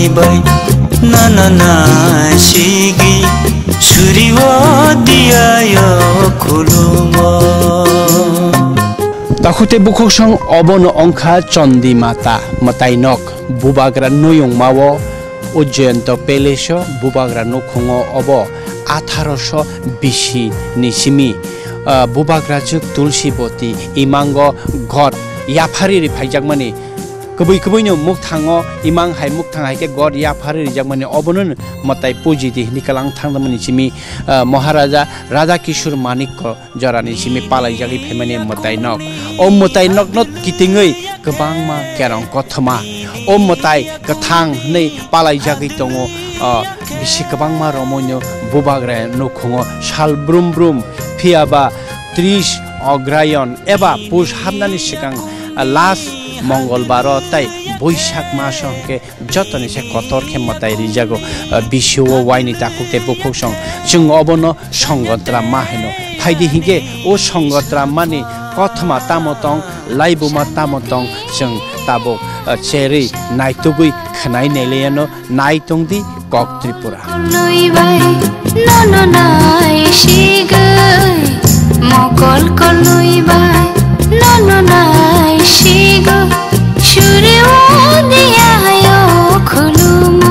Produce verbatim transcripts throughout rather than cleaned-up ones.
bai na na na sigi suriwo dia yo khulumo Dakhute bukhosang obono ongkha Chondi Mata matainok bubagra noyong mawo Ujjayanta Palace bubagra nokhongo obo আঠারোশো বিশি নিসিমি বুবাগ্রা juk Tulsiboti imango god yapari ri phaijagmani kobui kobuino muk thango imang hai muk thang hai ke god yapari ri jagmani obonun matai pujidi nikalang thangdamani simi Maharaja Raja Kishor Manik ko jarani simi palai jagi phaimani matai nok om matai nok not kitingei kobangma kerong kothama om matai kathang nei palai jagi tongo bisi kobangma romonyo bubagra nokhongo sal brum brum phiaba ত্রিশ অগ্রায়ণ এবা পুষ হামনানি সিগাং last মঙ্গলবার তাই বৈশাখ মাস হকে যতনি সে কতর খেমতাই রিজাগো বিশ্ব ওয়াইনি তাকুতে বুখসং जों অবনো সংগত্রা মাহেনো ফাইদি হিগে ও সংগত্রা মানে কথমা তামতং লাইবুমা তামতং जों তাবো চেরি নাইতুগুই খনাই নেলেয়ানো নাইতংদি কক Tripura Mokol kolui bai nono nai shigo shuriwo dia yo khulumo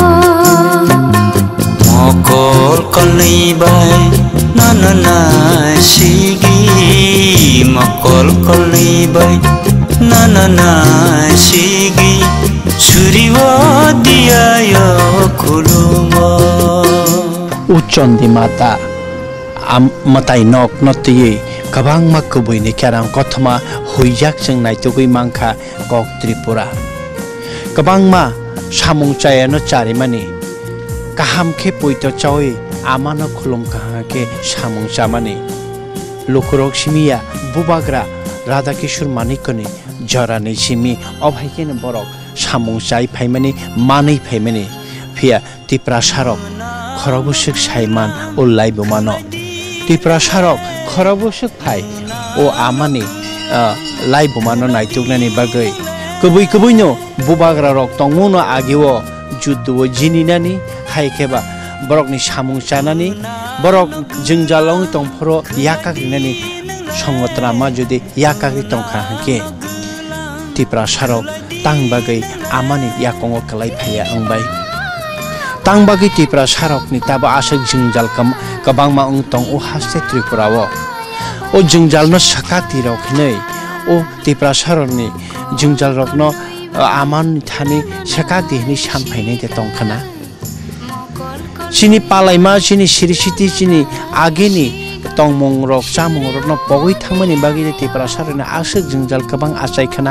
Mokol kolui bai nono nai shigi Mokol kolui bai nono nai shigi shuriwo dia yo khulumo Chondi Mata am matai nok notiye kabang makubui ni karang kothma huijak jeng naitugui mangkha kok Tripura kabang ma samung chayano charimani kaham khe poito chawi amano khulum kaha ke samung chamani lokurok simia bubagra Radha Kishor Manikoni jarani simi obhaikene borok samung chai phaimani manei phaimani phia tipra sarok khorobusik saiman ullai bumano Tipra sarok khorobusuk phai o amani lai bumano naitugnani bagai kubui kubuino bubagra rok tongmono agiwo judduo jininani haikeba borokni samung chanani borok jingjalong tongphoro yakagrinani songotrama jodi yakagri tongkha hake Tipra sarok tang bagai amani yakongo kalai phaya angbai Tangbagi Tipra sarok ni taba asek jingjal kam kabangma ungtong o haste Tripura wo o jingjal no sakati rok nei o Tipra sarok ni jingjal rok no aman thani sakati ni sampai nei te tongkhana sini palaima sini sirisiti sini ageni tongmong rok chamong rok no pogoi thangmani bagi Tipra sarok ni asek jingjal kabang asai khana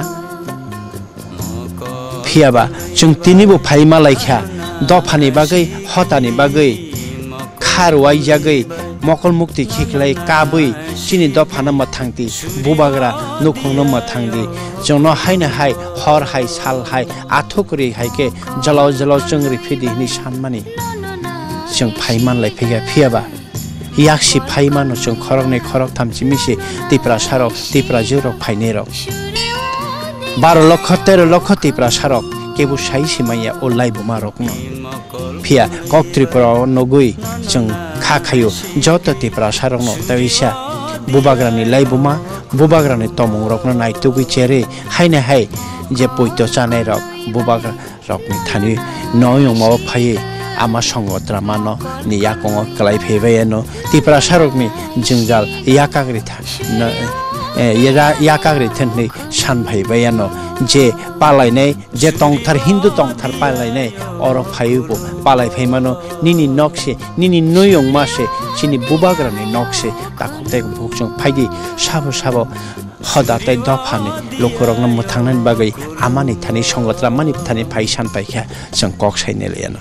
phiaba chung tinibo phaima laikha Dofani bagai hotani bagai kharwai jagai mokol mukti khiklai kabui chini dofana mathangti bubagra nukhongno mathangdi jono haina hai hor hai sal hai athukri haike jalao jalao chungri phidi ni sanmani जों फाइमान लाइफैगा फियाबा याक्सि फाइमान जों खरक ने खरक थामचि मिसे तिप्रा सारक तिप्रा जुरक फाइने रक बार लक्ष तेरह लक्ष तिप्रा सारक केबु साइ सिमाया अलाई बुमा रकनो फिया कक त्रिपुरा नगुइ जों खाखायो जत तिप्रा सारक न तविसा बुबाग्रानि लाई बुमा बुबाग्रानि तमु रकनो नाइतुगि चेरे हाइने हाइ जे पइतो चानाय रक बुबाग्रा रकनि थानि नयं माबा फाये आमा संगत्रा मानो नि याकोंग क्लाइ फेबेनो तिप्रा सारकनि जोंजाल याकाग्रि था यरा याकाग्रि थनि सान भाइबायानो जे पालायनाय जे तंगथार हिन्दु तंगथार पालायनाय अर फायुबो पालाय फैमानो निनि नक्से निनि नयं मासे चिनि बुबाग्रानि नक्से ताखुते भुकजों फाइदि साबो साबो हदातै दफानि लोकरगन मथांनान बागै आमानि थानि संगत्रा मानि थानि फाइ सान पाइखा जों कक साइने लेयानो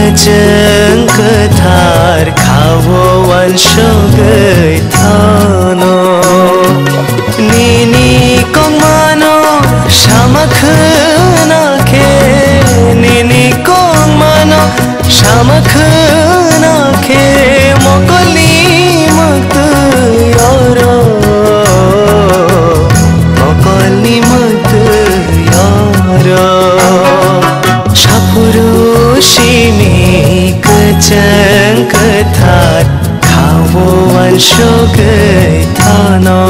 kajang kathar khawo wan shogai thano nini kong mano shamakhna ke nini kong mano shamakhna ke mokoli mat yaro mokoli mat yaro shapurusimi kajang kathar khawo wan shogai thano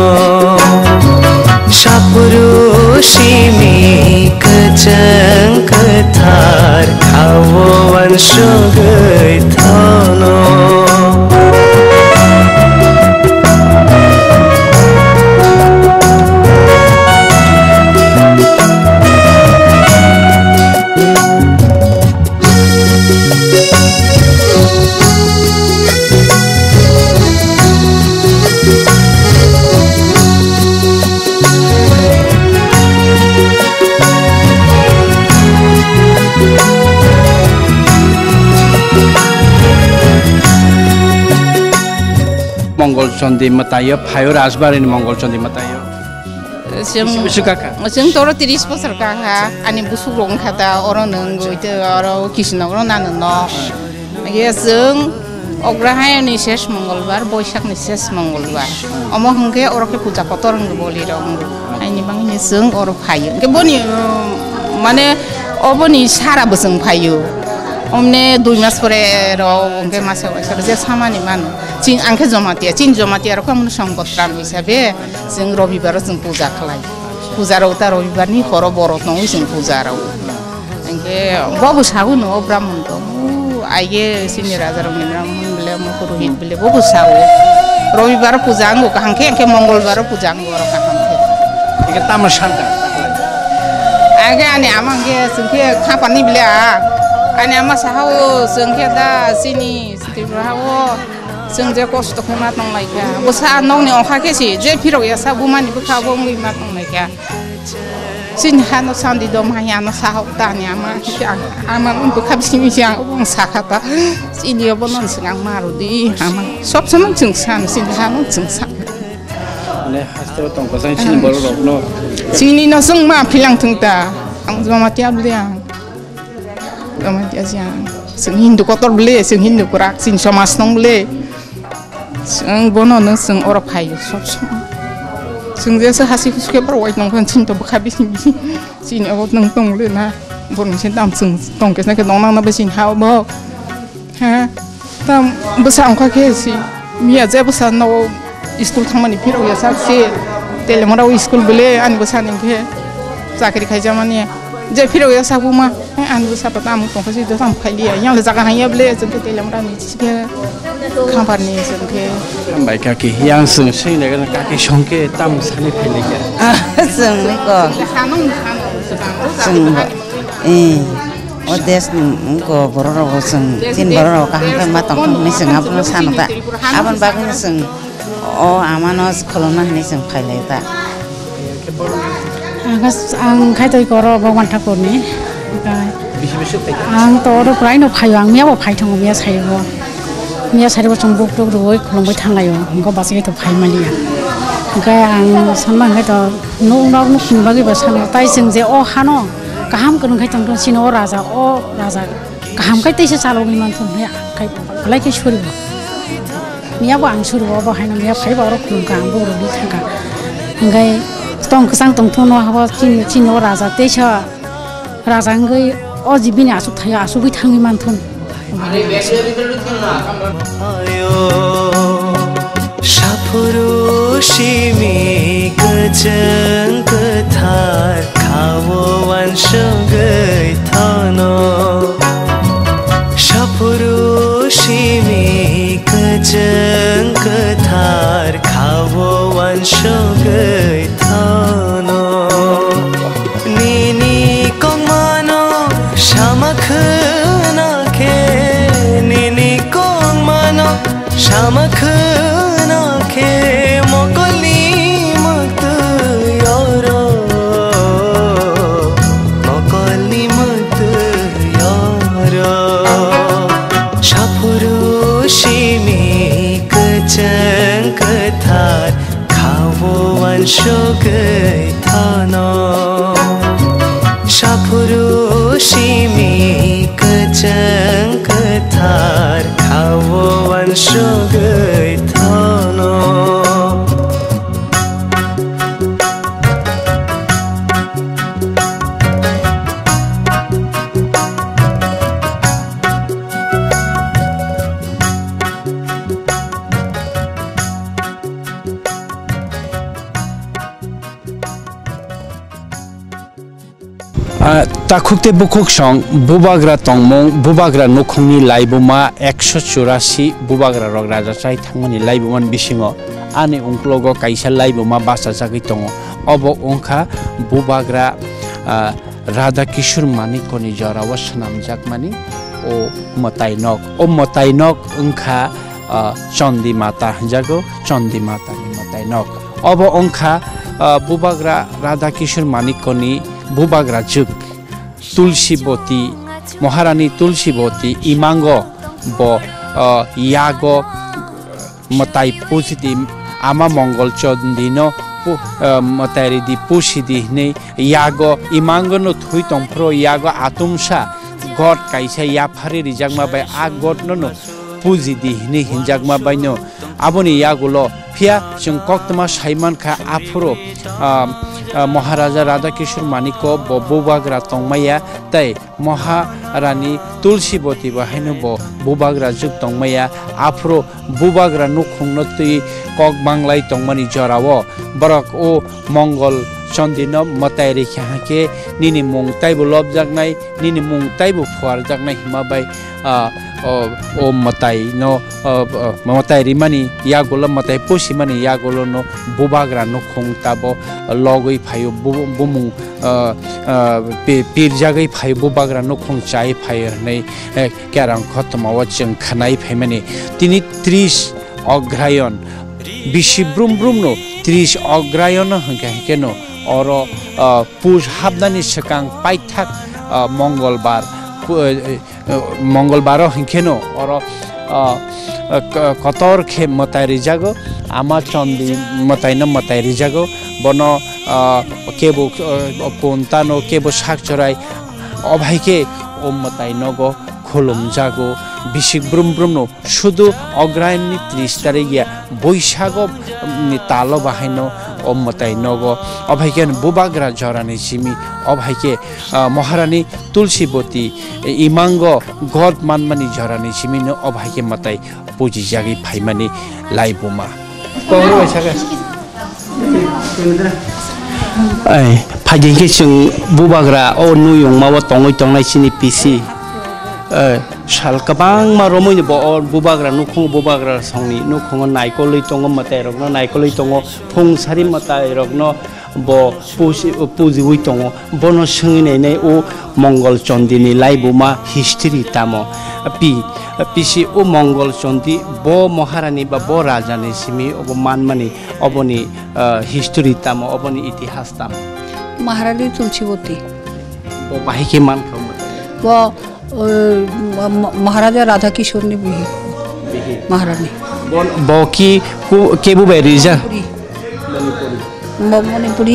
shapurusimi kajang kathar khawo wan shogai thano मंगल चंदी मतायो फायो राजबारिनि मंगल चंदी मतायो जों जों तोरो त्रिश बोसोर काहा आनि बुसुक रं खाता अरो नों गइते अरो किसनगर नानो न ये जों अग्रहायनि शेष मंगलबार बैसाखनि शेष मंगलबार अम हंके अरके पूजा कतर हंग बोलि रं आइनि बांगिनि जों अरो फायो के बनि माने अबनि सारा बोसों फायो omne dui mas pore ro onke masa wasar je samani manu cin angke jomatia cin jomatia ro kamu songkotram hisabe jeng robibar jeng puja khlai puja ro ta robibar ni horo borot no jeng puja ro angke babu sagu no brahman to aige sini raja ro ni brahman bele mo purohit bele babu sagu robibar puja ngo angke angke mongolbar puja ngo ro kahangke ike tamasanta age ani amange sengke khapani bele a ani ama sahawo sengke da sini stibrawo sengje kosto khema tong laika bosa nong ne okha kesi je phiro ya sabu mani bukha bong mi ma tong laika sin hano sandi dom hanya no sahaw ta ni ama ama un bukha sini siang bong sakata sini obonon singang marudi ama sob samang jeng san sin hano jeng san ane hasto tong ko san sini boro no sini no seng ma philang thung ta ang joma tiab liang Kemudian yang sing Hindu kotor beli, sing Hindu kurak, sing Somas nong beli, sing bono nong sing orang payu, sob sob, sing dia sehasi suka berwait nong kan cinta berhabis ini, sini awak nong tong beli na, bono sing tam sing tong kesana ke nong nong nabe sing hau bok, ha, tam besar angka kesi, mia je besar no iskul thang mani piro ya saksi, telemora iskul beli, an besar nengke, sakit kai zamannya. je phiro ya sabu ma an bu sapat am ko kasi do sam khai liya yang le jaga hanya ble jen te telam ra ni chi ke khambar ni jen ke bai ka ki yang sung sei le ka ki song ke tam sani phele ke sung ni ko sanong sung eh o des ni ko bororo ko sung tin bororo ka han ma tong ni sung apun san ta aban ba ni sung o amanos kolona ni sung khai le ta ang khai toi koro bhagwan thakur ni ang to ro prai no phai ang mia bo phai thang mia sai bo mia sai bo chong buk tok roi khlong bai thang layo go basi to phai malia ga ang sanman ga to no no no kin ba gi ba san tai sing je o hano kaham kun khai tong sino raja o raja kaham kai tai se chalo ni man thun ya kai lai ke shuri bo mia bo ang shuri bo ba hai na mia phai ba ro khlong ka ang bo ro ni thang ka ngai tong sang tong thono haba chin chin o raja te cha raja ngai o jibini asu thaya asu bi thangi man thon ayo shapurushimi kajang kathar khawo wan shogai thano shapurushimi kajang kathar khawo wan shogai thano nini kong mano shamakhna ke nini kong mano shamakhna ke mokoli mat yaro mokoli mat yaro keceng ketar kawan shogai thano shapuru shimi keceng ketar kawan shogai thano ताखुकते बुखुक सं बुबाग्रा तंगमं बुबाग्रा नखंनि लाइबुमा एकशो चौरासी बुबाग्रा रग राजाचाइ थांमनि लाइबुमान बिसिङो आनि उंक्लोगो काइसा लाइबुमा बासा जागै तंगो अब अंखा बुबाग्रा राधा किशोर मानिकनि जराव सनामजाकमानि ओ मताइनक ओ मताइनक अंखा चन्दी माता जागो चन्दी मातानि मताइनक अब अंखा बुबाग्रा राधा किशोर मानिकनि बुबाग्रा जुग तुलसीबती महारानी तुलसीबती इमांगो बो यागो मताई पुसिति आमा मंगल चंदिनो मतारी दी पुसिदि ने यागो इमांगो नो थुई तंफ्रो यागो आतुमसा गड काइसा याफारि रिजागमा बाय आ गड नो पुजिदि ने हिनजागमा बायनो आबोनि यागोलो फिया जों कक्तमा साइमान खा आफुरो महाराजा राधा किशोर मानिको बुबाग्रा तंगमाया तै महारानी तुलसीबती बाहायनो बो बुबाग्रा जुग तंगमाया आफुरो बुबाग्रा नुखुंनो तै कक बांलाय तंगमानि जरावो बरक ओ मंगल चंदिनो मतायरि खाहाके निनि मुंगताइबो लबजागनाय निनि मुंगताइबो फुवार जागनाय हिमाबाय ओ मताई नो मतायरि मानि यागोलो मताय पुसि मानि यागोलो नो बुबाग्रा नो खोंताबो लगै फायो बुमुं पिरजागै फायो बुबाग्रा नो खोंचाय फायो नै क्यारां खतमाव जों खानाय फायमानि तिनि त्रिश अग्रायन बिसि ब्रुम ब्रुम नो त्रिश अग्रायन हंके हेकेनो और पुष हाबनानि सकां पाइथाक मंगलबार मंगलबार हिंखेनो और कतर खे मतायरि जागो आमा चंदी मतायन मतायरि जागो बनो केबो पोंतानो केबो साकचराय अभाइके ओ मतायनगो खोलम जागो बिसिक ब्रुम ब्रुम नो शुधु अग्रायननि त्रिश तारिखिया बैसागो नि तालो बाहायनो ओ मतायनगो अभाइके बुबाग्रा जरानि सिमी अभाइके महारानी तुलसीबती इमांगो गद मानमानि जरानि सिमिनो अभाइके मताय पुजि जागै फाइमानि लाइबुमा परो वैसागा ऐ फाइदिके जों बुबाग्रा ओ नुयं मावा तंगै तंनाय सिनि पिसि साल कबां मारोमैनो बो बुबाग्रा नुखुं बुबाग्रा संनि नुखुं नायकलै तंग मताय रगनो नायकलै तंग फुंसारि मताय रगनो बो पुजि पुजिवै तंग बनो सोंगिनाय ओ मंगल चंदिनि लाइबुमा हिस्ट्री तामो पि पिसि ओ मंगल चंदी बो महारानी बा बो राजानि सिमि अब मानमानि अबनि हिस्ट्री तामो अबनि इतिहास तामो महारानी तुलसीबती बो बाहिके मान वो महाराजा राधा किशोर ने भी महारानी बकी केबु बेरिजा मणिपुरी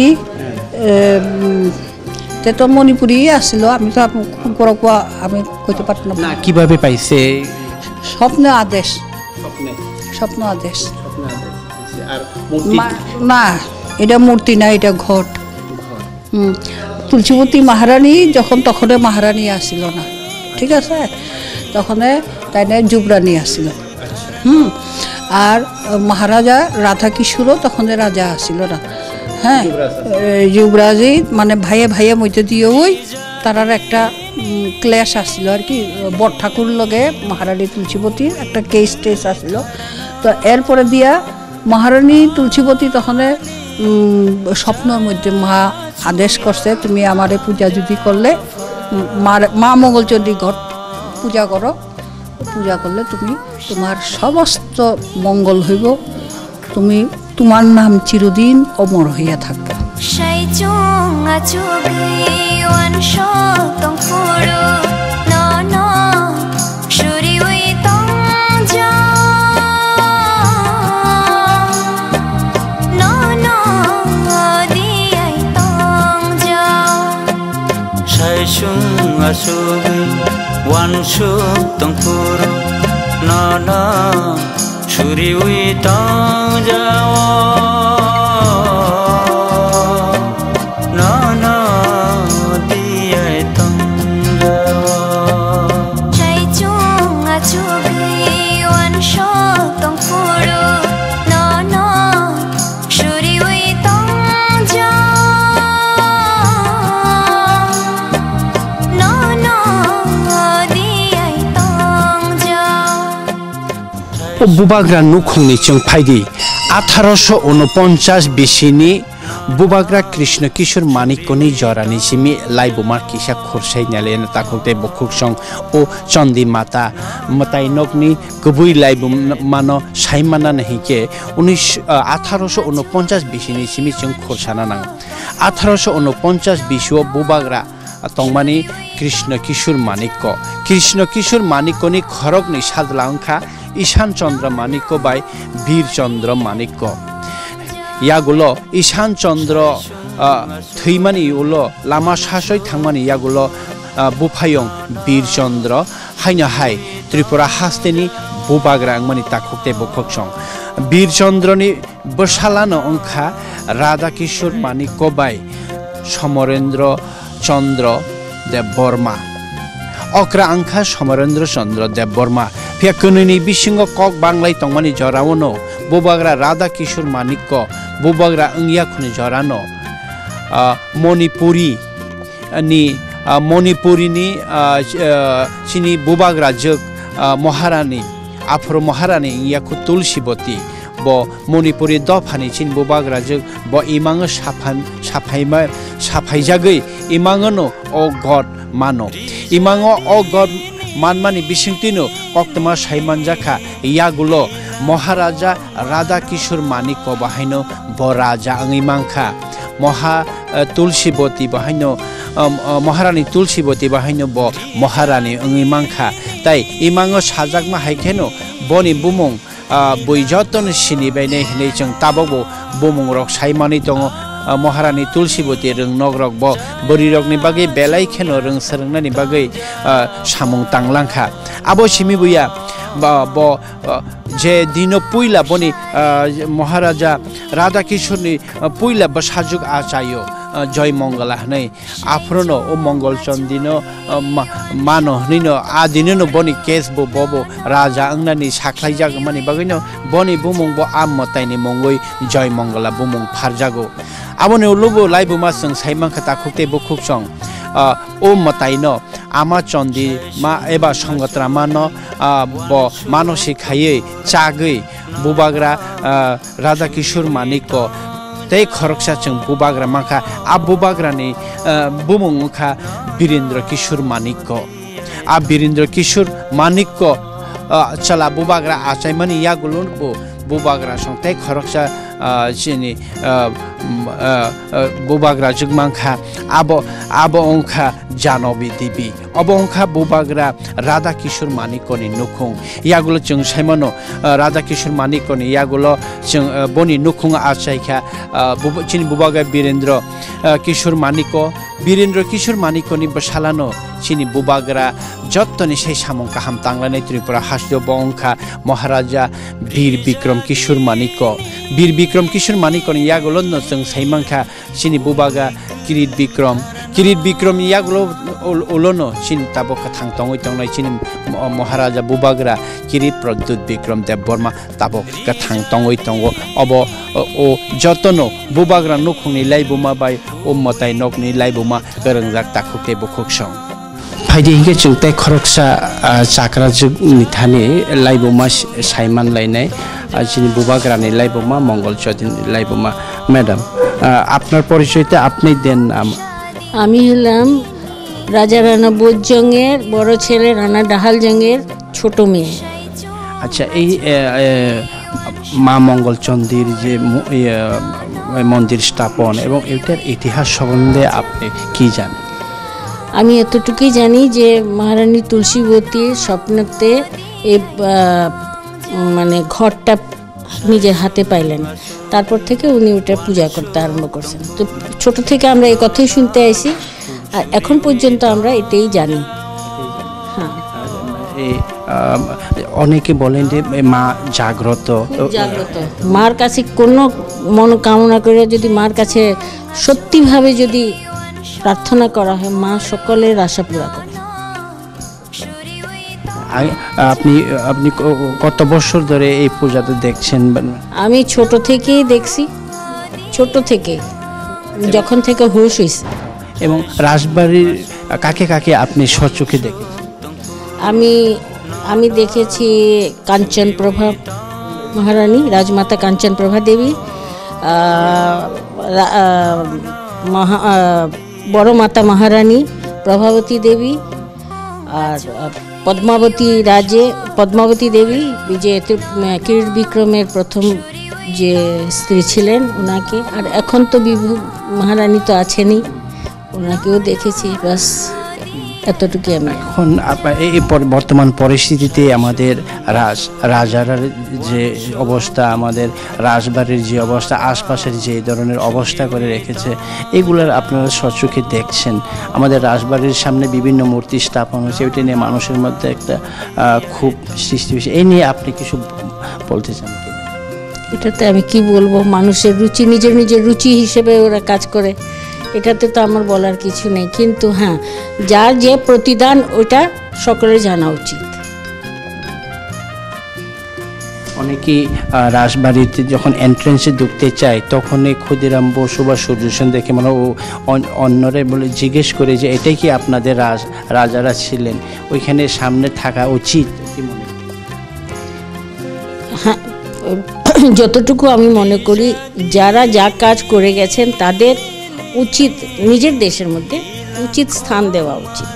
তে তো মণিপুরি আসছিল আমি তো পর আমি কইতে পারতাম না কিভাবে পাইছে স্বপ্ন আদেশ স্বপ্নে স্বপ্ন আদেশ আর মূর্তি না এটা মূর্তি না এটা ঘট হুম তুলসীবতী মহারানী যখন তখন মহারানী আসছিল না ঠিক আছে তখন তাইনে যুবরানী আসছিল হুম আর মহারাজা রাধা কিশোরও তখন রাজা আসছিল না হ্যাঁ যুবরাজই মানে ভাইয়ে ভাইয়ে মধ্যে দিয়ে ওই তারার একটা ক্লেশ আসছিল আর কি বড় ঠাকুর লগে মহারানী তুলসীবতীর একটা কেস টেস আসছিল তো এরপরে দিয়া মহারানী তুলসীবতী তখন স্বপ্নের মধ্যে মা আদেশ করছে তুমি আমারে পূজা যদি করলে মা মঙ্গলচণ্ডী ঘট পূজা করো পূজা করলে তুমি তোমার সমস্ত মঙ্গল হইব তুমি তোমার নাম চিরদিন অমর হইয়া থাকবে asugui wan suk tongpuru nana suri ui tang jawa nana diai tang jawa trai chung asugui wan suk tongpuru nana suri ui tang বুবাগ্রা নুখংনি চং ফাইদি আঠারোশো উনপঞ্চাশ বিশিনি বুবাগ্রা কৃষ্ণ কিশোর মানিকনি জরানি সিমি লাইবুমার কিসা খরসাই নালেন তাকতে বখুক সং ও চন্দি মাতা মতাই নকনি গবুই লাইবুম মানো সাইমানা নাহিকে উনিশ আঠারোশো উনপঞ্চাশ বিশিনি সিমি চং খরসানা নাং আঠারোশো উনপঞ্চাশ বিশু বুবাগ্রা তংমানি কৃষ্ণ কিশোর মানিক্য কৃষ্ণ কিশোর মানিকনি খরগনি সাদলাংখা ঈশান চন্দ্র মানিক্য বাই বীরচন্দ্র মানিক্য ইয়াগুলো ঈশান চন্দ্র থৈমানি উলো লামা সাসই থাংমানি ইয়াগুলো বুফায়ং বীরচন্দ্র হাইনা হাই ত্রিপুরা হাস্তেনি বুবাগ্রা আংমানি তাকুকতে বখক সং বীরচন্দ্রনি বসালানো অংখা রাধা কিশোর মানিক্য বাই সমরেন্দ্র চন্দ্র দেব বর্মা অক্রা আংখা সমরেন্দ্র চন্দ্র দেব বর্মা ফিয়াকুনি বিশিঙ্গ কক বাংলাই তংমানি জরাওনো বুবাগ্রা রাধা কিশোর মানিক্য বুবাগ্রা ইংয়াখুনি জরানো মণিপুরি নি মণিপুরিনি চিনি বুবাগ্রা যোগ মহারানী আফ্রো মহারানী ইংয়াখু তুলসীবতী ব মণিপুরি দফানি চিন বুবাগ্রা যোগ ব ইমাং সাফান সাফাইমা সাফাইজাগৈ ইমাংনো অ গড মানো ইমাং অ গড মানমানি বিশিংতিনো কক্তমা সাইমানজাখা ইয়াগুলো মহারাজা রাধা কিশোর মানিক্য বাহাইনো ব রাজা আংইমাংখা মহা তুলসীবতী বাহাইনো মহারানী তুলসীবতী বাহাইনো ব মহারানী আংইমাংখা তাই ইমাং সাজাকমা হাইখেনো বনি বুমুং বই যতন সিনিবাইনে হিनै जों ताबावबो बुमुं रक साइमानि दङ महारानी तुलसीवती रंग नगरक ब बरिरकनि बागै बेलाय खेनो रंग सरंनानि बागै सामुं तांलांखा आबो सिमिबुया ब जे दिनो पुइला बनि महाराजा राधा किशोरनि पुइला बसाजुक आचायो जय मंगला हनै आफ्रोनो ओ मंगल चन्दिनो मानो हनैनो आदिनो बनि केस बो बबो राजा अंगनानि साख्लाय जागो मानि बागैनो बनि बुमुं ब आम मताइनि मंगै जय मंगला बुमुं फारजागो आबोनो लुबो लाइबुमा जों साइमांखा ताखुते बुखुक सं ओ मताइनो आमा चन्दी मा एबा संगत्रा मानो ब मानसिक खायै चागै बुबाग्रा राधा किशोर मानिक्য तै खरकसा जों बुबाग्रा माखा आ बुबाग्रानि बुमुंखा वीरेंद्र किशोर मानिक्য आ वीरेंद्र किशोर मानिक्য चला बुबाग्रा आचाइमानि यागुलो बुबाग्रा सं तै खरकसा चिनि बुबाग्रा जुगमांखा आबो आबो अंखा जानवी देवी अब अंखा बुबाग्रा राधा किशोर मानिक्যनि नुखुं यागुलो जों साइमानो राधा किशोर मानिक्যनि यागुलो जों बनि नुखुं आचाइखा चिनि बुबाग्रा वीरेंद्र किशोर मानिक्য वीरेंद्र किशोर मानिक्যनि बसालानो चिनि बुबाग्रा जत्तनि से सामुं काहाम तांलानै त्रिपुरा हास्यो बंखा महाराजा वीर विक्रम किशोर मानिक्য वीर विक्रम किशोर मानिक्যनि यागुलो जों साइमांखा चिनि बुबाग्रा किरीट विक्रम किरीट विक्रम यागुलो उलोनो चिन ताबोखा थांतंगै तंनाय चिनि महाराजा बुबाग्रा किरीट प्रद्युत विक्रम देव बर्मा ताबोखा थांतंगै तंगो अब ओ जतनो बुबाग्रा नुखुंनि लाइबुमा बाय ओ मताइ नकनि लाइबुमा गोरोंजाक ताखुते बुखुक सं फाइदि हिगे जोंते खरकसा चाक्रा जुगनि थाने लाइबुमा साइमान लाइनाय चिनि बुबाग्रानि लाइबुमा मंगल चौधरी लाइबुमा मैडम আপনার পরিচয়তে আপনি দেন নাম আমি হলাম রাজা রানা বোধজংয়ের বড় ছেলে রানা ডাহালজংয়ের ছোট মেয়ে আচ্ছা এই মা মঙ্গল চন্দির যে মন্দির স্থাপন এবং এটার ইতিহাস সম্বন্ধে আপনি কি জানেন আমি এতটুকুই জানি যে মহারানী তুলসীবতীর স্বপ্নতে এই মানে ঘরটা নিজের হাতে পাইলেন তারপর থেকে উনি ওটা পূজা করতে আরম্ভ করছেন তো ছোট থেকে আমরা এই কথাই শুনতে আইছি আর এখন পর্যন্ত আমরা এটাই জানি। হ্যাঁ, অনেকে বলেন যে মা জাগ্রত জাগ্রত মার কাছে কোনো মনোকামনা করে যদি মার কাছে সত্যিভাবে যদি প্রার্থনা করা হয়, মা সকলের আশা পুরা করে। আপনি আপনি কত বছর ধরে এই পূজাতে দেখছেন? আমি ছোট থেকেই দেখছি, ছোট থেকে যখন থেকে হুঁশ হয়েছে। এবং রাজবাড়ির কাকে কাকে আপনি সচক্ষে দেখেছেন? আমি আমি দেখেছি কাঞ্চনপ্রভা মহারানী, রাজমাতা কাঞ্চনপ্রভা দেবী, মহা বড় মাতা মহারানী প্রভাবতী দেবী, আর পদ্মাবতী রাজে পদ্মাবতী দেবী যে কিরিট বিক্রমের প্রথম যে স্ত্রী ছিলেন ওনাকে, আর এখন তো বিভু মহারানী তো আছেনই, ওনাকেও দেখেছি। বাস এতটুকু। আমি এখন এই বর্তমান পরিস্থিতিতে আমাদের রাজ রাজার যে অবস্থা, আমাদের রাজবাড়ির যে অবস্থা, আশপাশের যে ধরনের অবস্থা করে রেখেছে, এগুলার আপনারা সচক্ষে দেখছেন। আমাদের রাজবাড়ির সামনে বিভিন্ন মূর্তি স্থাপন হয়েছে, ওইটা নিয়ে মানুষের মধ্যে একটা খুব সৃষ্টি হয়েছে। এই নিয়ে আপনি কিছু বলতে চান কি? এটাতে আমি কি বলবো, মানুষের রুচি নিজের নিজের রুচি হিসেবে ওরা কাজ করে, এটাতে তো আমার বলার কিছু নেই। কিন্তু হ্যাঁ, যার যে প্রতিদান ওটা সকলের জানা উচিত। অনেকেই রাজবাড়িতে যখন এন্ট্রেন্সে ঢুকতে চায় তখনই ক্ষুদিরাম বসু বা সূর্যসেন দেখে মানে ও অন্যরা বলে জিজ্ঞেস করে যে এটাই কি আপনাদের রাজ রাজারা ছিলেন, ওইখানে সামনে থাকা উচিত কি মনে? হ্যাঁ, যতটুকু আমি মনে করি যারা যা কাজ করে গেছেন তাদের উচিত নিজের দেশের মধ্যে উচিত স্থান দেওয়া উচিত।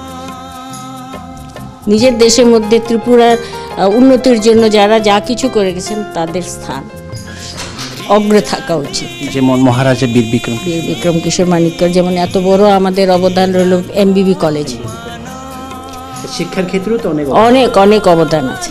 নিজের দেশের মধ্যে ত্রিপুরার উন্নতির জন্য যারা যা কিছু করে গেছেন তাদের স্থান অগ্রে থাকা উচিত। যেমন মহারাজা বীর বিক্রম বীর বিক্রম কিশোর মানিক্যর যেমন এত বড় আমাদের অবদান রইল এমবিবি কলেজ, শিক্ষার ক্ষেত্রেও তো অনেক অনেক অনেক অবদান আছে।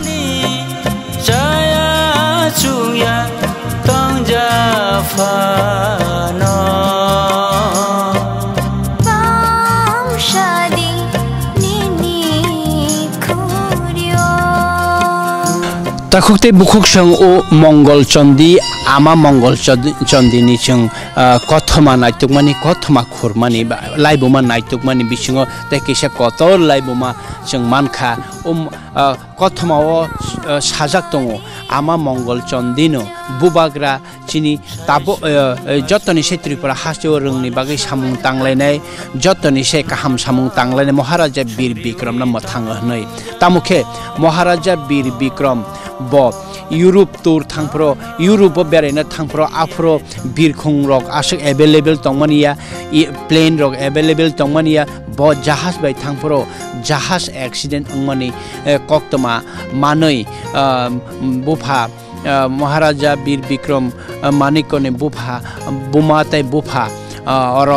তাকুতে বুকুক সং ও মঙ্গল চন্দি আমা মঙ্গল চন্দিনি চং কথমা নাইতুক মানি কথমা খুরমানি লাইবুমা নাইতুক মানি বিসঙ্গ তেকেসা কত লাইবুমা চং মানখা ও কথমা ও সাজাক দङ আমা মঙ্গল চন্দিনো বুবাग्रा चिनी ताबो जतनि से त्रिपुरा हास्यो रोंनि बागै सामुं तांलायनाय जतनि से काहाम सामुं तांलायनाय महाराजा वीर विक्रम न मथाङो हनै तामुखे महाराजा वीर विक्रम ब यूरोप टूर थांफ्रो यूरोप बेरायनो थांफ्रो आफ्रो बिरखं रक आसक एवेलेबल तंगमानिया प्लेन रक एवेलेबल तंगमानिया ब जहाज बाय थांफ्रो जहाज एक्सीडेंट अंगमानि कक्तमा मानै बुफा महाराजा वीर विक्रम मानिकने बुफा बुमाताय बुफा और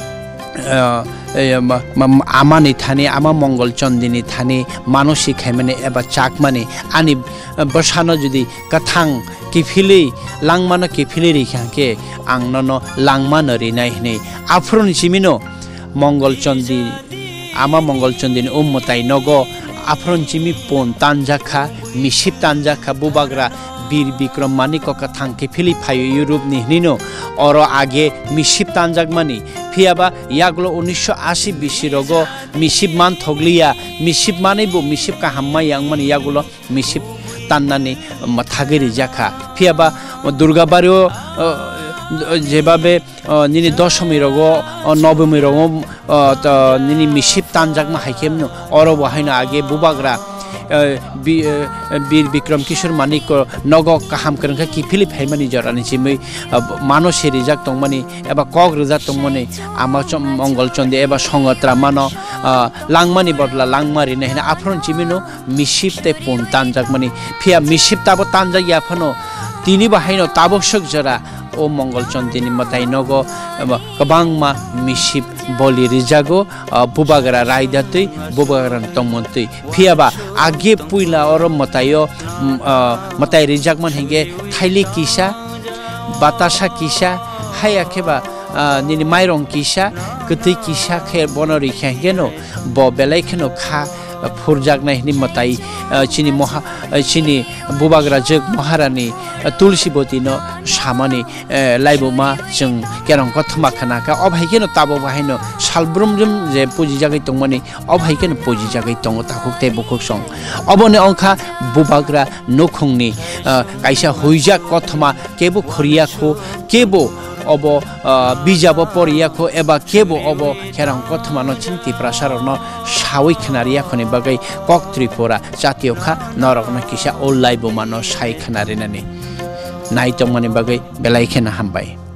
आमानि थाने आमा मंगल चंदिनी थाने मानसिक खायमाने एबा चाकमाने आनि बसानो जुदि कथां किफिलै लांमानो किफिलै रिखांके आंननो लांमानो रिनाय हनै आफ्रोनि सिमिनो मंगल चंदी आमा मंगल चंदिनी उम्मताय नगो आफ्रोन चिमी पोन तानजाखा मिसिप तानजाखा बुबाग्रा वीर विक्रम मानिक कथां किफिलै फायो यूरोप निहनिनो और आगे मिसिप तानजाक मानी फियाबा यागलो उन्नीस सौ अस्सी बिसि रगो मिसिप मान थगलिया मिसिप मानेबो मिसिप का हाम्मा यांगमानी यागलो मिसिप तान्नानि माथागिरि जाखा फियाबा दुर्गाबारिओ जेबाबे निनि दशमी रगो नवमी रगो निनि मिसिप तानजाकमा हाइकेमनो और वहायनो आगे बुबाग्रा वीर विक्रम किशोर मानिक नगो काहाम करंखा किफिलै फाइमानि जरानि चिमै मानसि रिजाक तंमानि एबा कग रिजाक तंमानि आमा मंगल चंदी एबा संगत्रा मानो लांमानि बदला लांमारि नहिना आफ्रोन चिमिनो मिसिप ते पोन तानजाक मानि फिया मिसिप ताबो तानजाक याफनो तिनि बाहायनो ताबसक जरा ओ मंगल चंदिनी मताय नगो कबांगमा मिसिप बलि रिजागो बुबाग्रा रायदातै बुबाग्रा तंमन्तै फियाबा आगे पुइला और मतायो मताय रिजागमान हेंगे थाइली किसा बातासा किसा हायाखेबा निनि माइरं किसा keti kisha khe bonori khe geno bo belai kheno kha फुरजाक नायनि मताई चिनी महा चिनी बुबाग्रा जग महारानी तुलसीबती न सामानि लाइबोमा जों केरं कथमा खानाका अभाइकेनो ताबो बाहायनो सालब्रुमजुम जे पुजि जागै तंमानि अभाइकेनो पुजि जागै तंग ताखुकते बुकुक सं अबने अंखा बुबाग्रा नखंनि काइसा हुइजाक कथमा केबो खरियाखो केबो अब बिजाब परियाखो एबा केबो अब केरं कथमानो चिन्ति प्रसारन सावै खनारियाखनि बागै कक त्रिपुरा जातीय खा नरकना किसा ओलाइबो मानो साइ खनारिनानि नाइतमनि बागै बेलाइखेना हामबाय।